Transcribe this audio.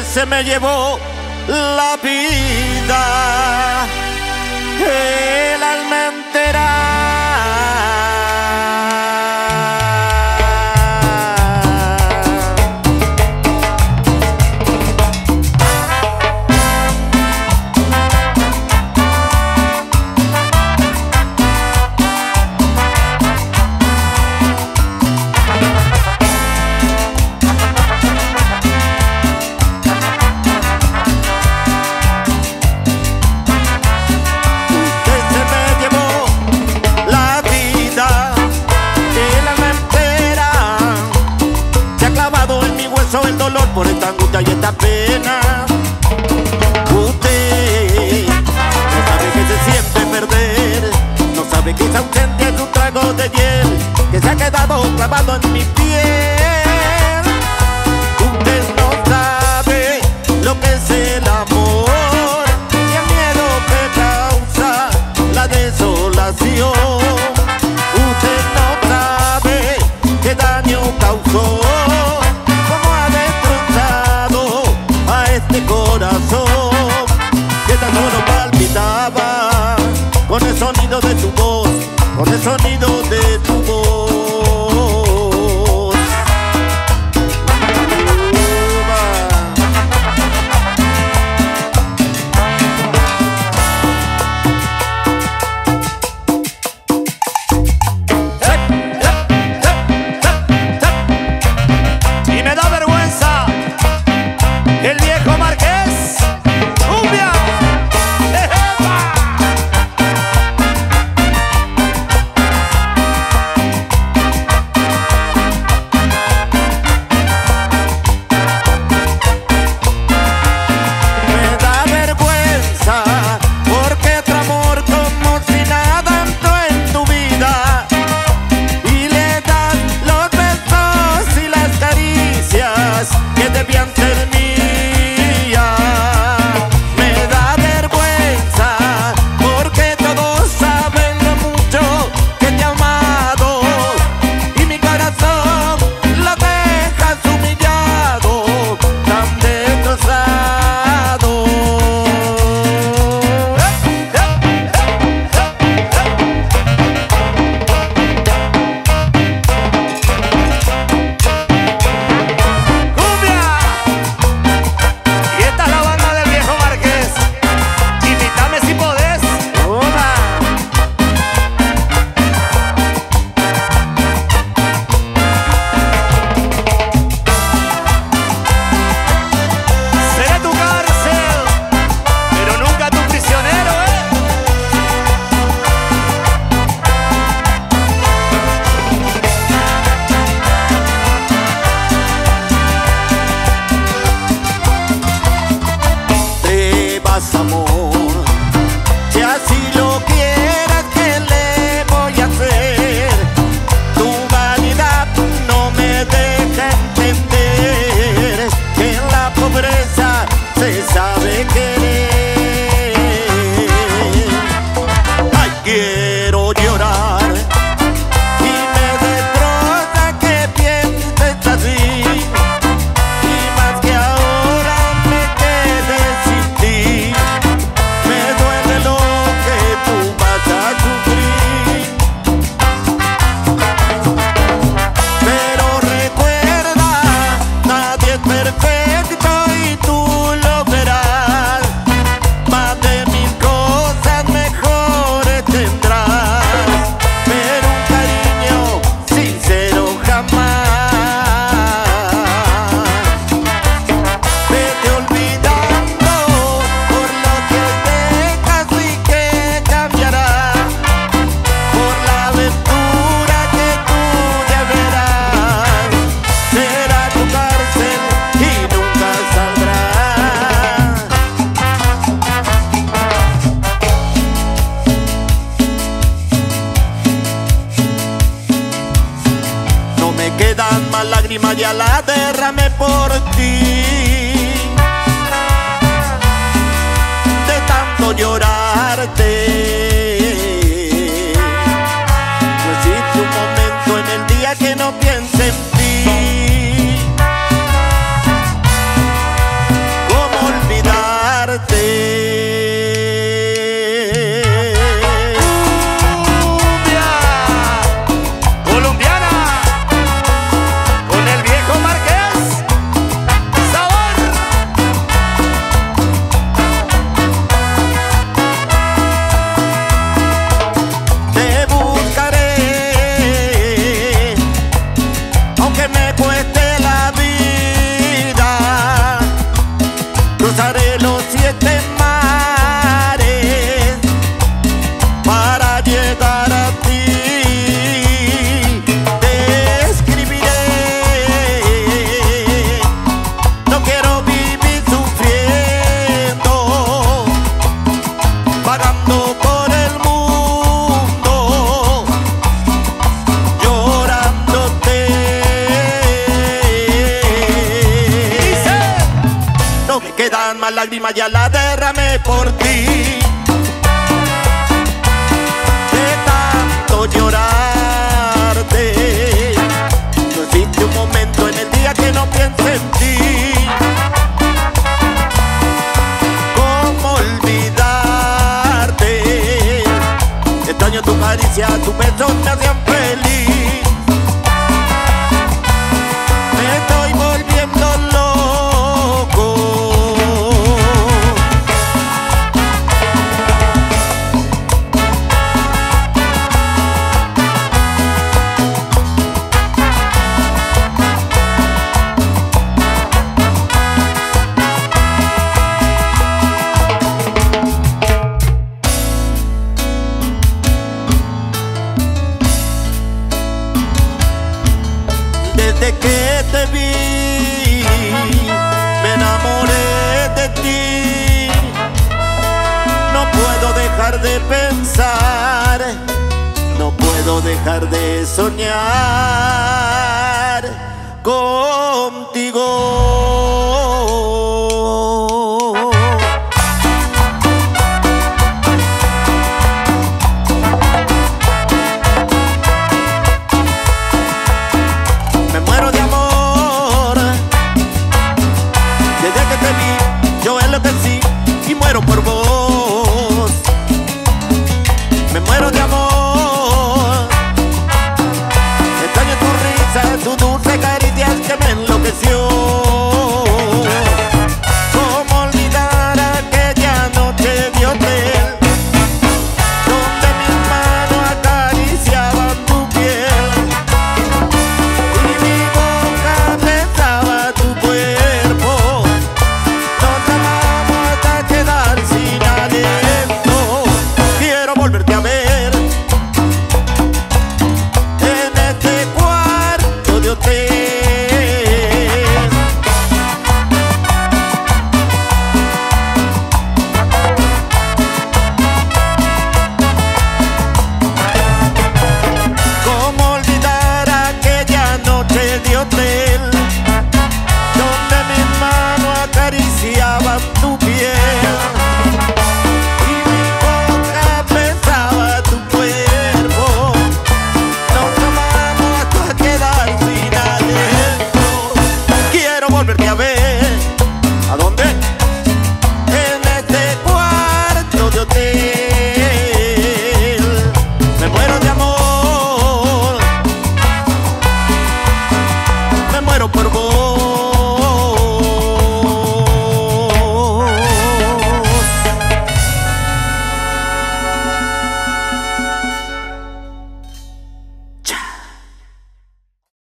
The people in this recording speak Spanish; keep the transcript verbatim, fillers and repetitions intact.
se me llevó la vida, el alma entera. El dolor por esta angustia y esta pena. Usted no sabe que se siente perder, no sabe que esa ausencia es un trago de hiel que se ha quedado clavado en mi piel. Usted no sabe lo que es el amor y el miedo que causa la desolación. Usted no sabe qué daño causó este corazón que tan solo palpitaba con el sonido de tu voz, con el sonido de tu voz. Y me da vergüenza el viejo Marqués, cumbia, ¡epa! Me da vergüenza porque otro amor como si nada entró en tu vida y le das los besos y las caricias que debían ser mías. Amor, si así lo quieras, ¿qué le voy a hacer? Tu vanidad no me deja entender que en la pobreza se sabe querer. Ay, quiero llorar y me destroza que pienses así, y más que ahora me quede sin ti. Me duele lo que tú vas a sufrir, pero recuerda, nadie es perfecto y tú lo verás. Más de mil cosas mejores tendrás, pero un cariño sincero jamás. Vete olvidando por lo que dejas y que cambiará, por la aventura que tú ya verás. Será tu cárcel y nunca saldrás. No me quedan más lágrimas, ya las derramé por ti. De tanto llorarte, no existe un momento en el día que no piense en ti. lágrima ya la derramé por ti. De tanto llorarte, no existe un momento en el día que no piense en ti. ¿Cómo olvidarte? Extraño tu caricia, tus besos me hacían feliz. Me estoy volviendo loco. Desde que te vi, me enamoré de ti. No puedo dejar de pensar, no puedo dejar de soñar contigo.